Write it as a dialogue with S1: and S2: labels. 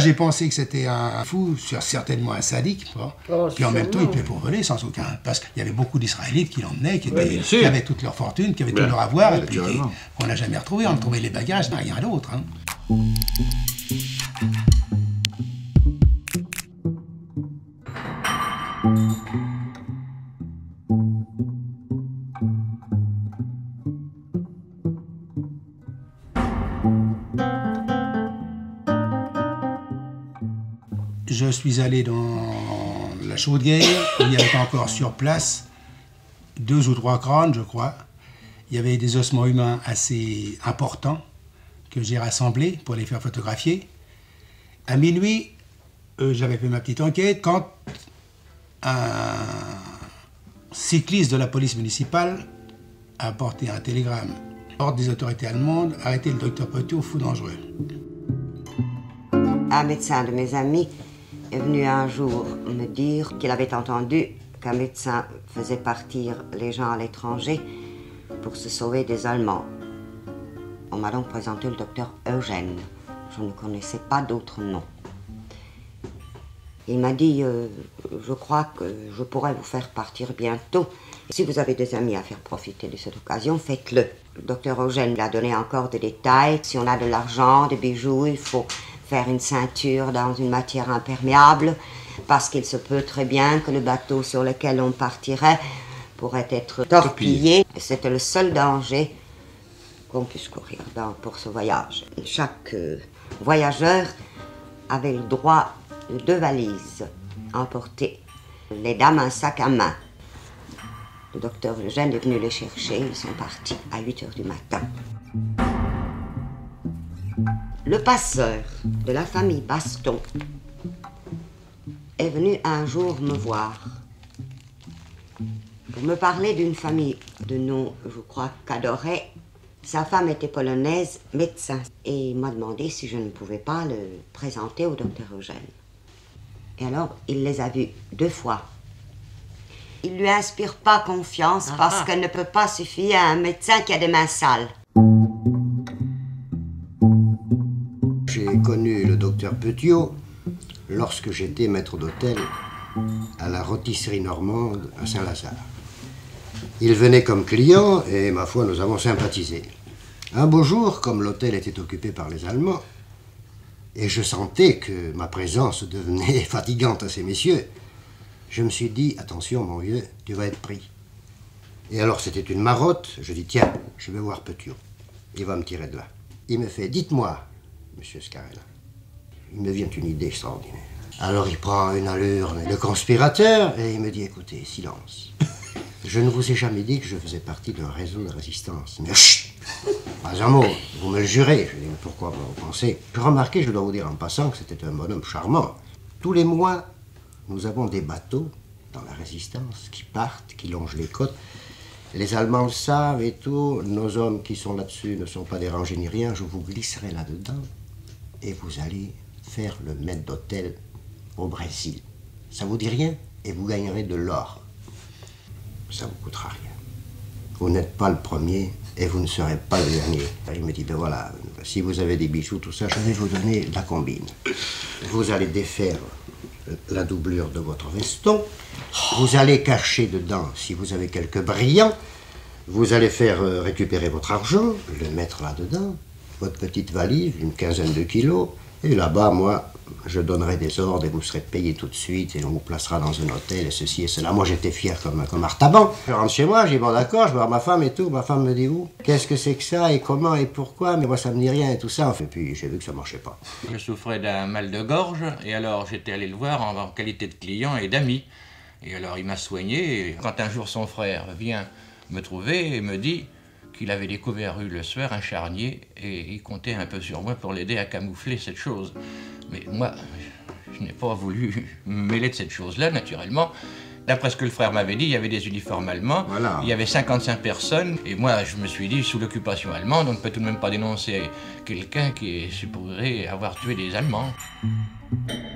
S1: J'ai pensé que c'était un fou, certainement un sadique, puis en même temps il pouvait pour voler sans aucun, parce qu'il y avait beaucoup d'Israélites qui l'emmenaient, qui avaient toute leur fortune, qui avaient tout leur avoir, et puis qu'on n'a jamais retrouvé. On a trouvé les bagages, mais rien d'autre. Je suis allé dans la Chaudière, où il y avait encore sur place 2 ou 3 crânes, je crois. Il y avait des ossements humains assez importants que j'ai rassemblés pour les faire photographier. À minuit, j'avais fait ma petite enquête quand un cycliste de la police municipale a apporté un télégramme. Ordre des autorités allemandes, arrêtez le docteur Petiot, fou dangereux.
S2: Un médecin de mes amis est venu un jour me dire qu'il avait entendu qu'un médecin faisait partir les gens à l'étranger pour se sauver des Allemands. On m'a donc présenté le docteur Eugène. Je ne connaissais pas d'autre nom. Il m'a dit, je crois que je pourrais vous faire partir bientôt. Si vous avez des amis à faire profiter de cette occasion, faites-le. Le docteur Eugène lui a donné encore des détails. Si on a de l'argent, des bijoux, il faut faire une ceinture dans une matière imperméable, parce qu'il se peut très bien que le bateau sur lequel on partirait pourrait être torpillé. C'était le seul danger qu'on puisse courir pour ce voyage. Chaque voyageur avait le droit de 2 valises emportées. Les dames, un sac à main. Le docteur Eugène est venu les chercher. Ils sont partis à 8 h du matin. Le passeur de la famille Baston est venu un jour me voir pour me parler d'une famille de nom, je crois, Cadoret. Sa femme était polonaise, médecin, et il m'a demandé si je ne pouvais pas le présenter au docteur Eugène. Et alors, il les a vus 2 fois. Il ne lui inspire pas confiance parce qu'elle ne peut pas se fier à un médecin qui a des mains sales.
S3: J'ai connu le docteur Petiot lorsque j'étais maître d'hôtel à la rôtisserie normande à Saint-Lazare. Il venait comme client et, ma foi, nous avons sympathisé. Un beau jour, comme l'hôtel était occupé par les Allemands, et je sentais que ma présence devenait fatigante à ces messieurs, je me suis dit, attention mon vieux, tu vas être pris. Et alors c'était une marotte, je dis, tiens, je vais voir Petiot. Il va me tirer de là. Il me fait, dites-moi, monsieur Scarella. Il me vient une idée extraordinaire. Alors il prend une allure de conspirateur et il me dit, écoutez, silence. Je ne vous ai jamais dit que je faisais partie d'un réseau de résistance. Mais chut, pas un mot, vous me le jurez. Je dis, mais pourquoi vous pensez? Je remarquais, je dois vous dire en passant, que c'était un bonhomme charmant. Tous les mois, nous avons des bateaux dans la résistance qui partent, qui longent les côtes. Les Allemands le savent et tout. Nos hommes qui sont là-dessus ne sont pas dérangés ni rien. Je vous glisserai là-dedans et vous allez faire le maître d'hôtel au Brésil. Ça vous dit rien? Et vous gagnerez de l'or. Ça vous coûtera rien. Vous n'êtes pas le premier et vous ne serez pas le dernier. Il me dit, ben voilà, si vous avez des bijoux, tout ça, je vais vous donner la combine. Vous allez défaire la doublure de votre veston. Vous allez cacher dedans, si vous avez quelques brillants. Vous allez faire récupérer votre argent, le mettre là-dedans. Votre petite valise, une 15aine de kilos. Et là-bas, moi, je donnerai des ordres et vous serez payé tout de suite et on vous placera dans un hôtel et ceci et cela. Moi, j'étais fier comme Artaban. Je rentre chez moi, j'ai dit, bon d'accord, je vais voir ma femme et tout. Ma femme me dit, où? Qu'est-ce que c'est que ça et comment et pourquoi? Mais moi, ça me dit rien et tout ça. Et puis, j'ai vu que ça marchait pas.
S4: Je souffrais d'un mal de gorge et alors j'étais allé le voir en qualité de client et d'ami. Et alors, il m'a soigné. Et quand un jour, son frère vient me trouver et me dit qu'il avait découvert rue Le Sueur un charnier et il comptait un peu sur moi pour l'aider à camoufler cette chose. Mais moi, je n'ai pas voulu me mêler de cette chose-là, naturellement. D'après ce que le frère m'avait dit, il y avait des uniformes allemands, voilà. Il y avait 55 personnes, et moi je me suis dit, sous l'occupation allemande, on ne peut tout de même pas dénoncer quelqu'un qui est supposé avoir tué des Allemands.